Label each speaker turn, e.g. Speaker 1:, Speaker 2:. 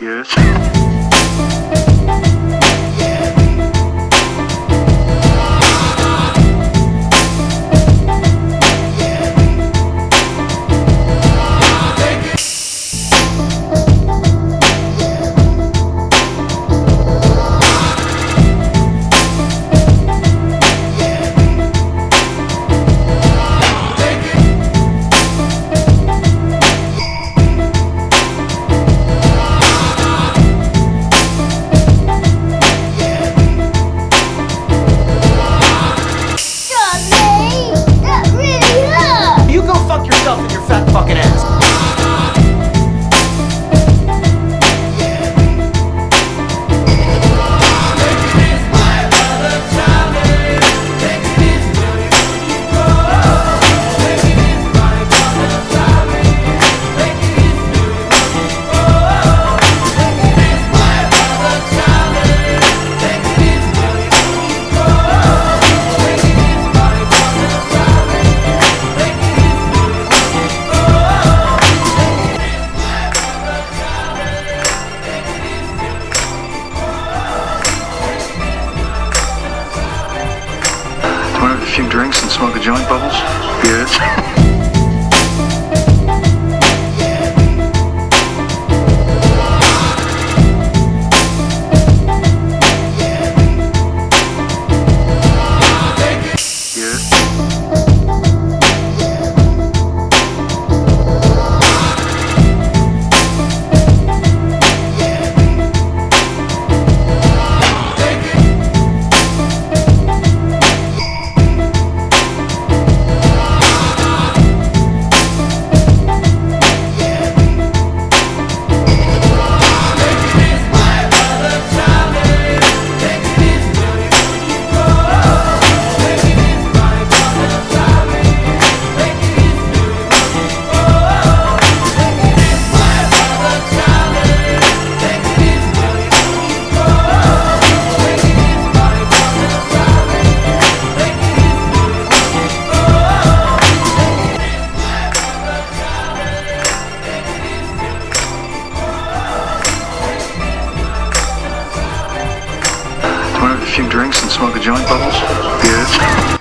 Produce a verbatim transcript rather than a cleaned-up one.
Speaker 1: Yes.
Speaker 2: Yourself in your fat fucking ass.
Speaker 1: Want to have a few drinks and smoke a joint, Bubbles? Yes. Want to have a few drinks and smoke a joint, Bubbles? Yes.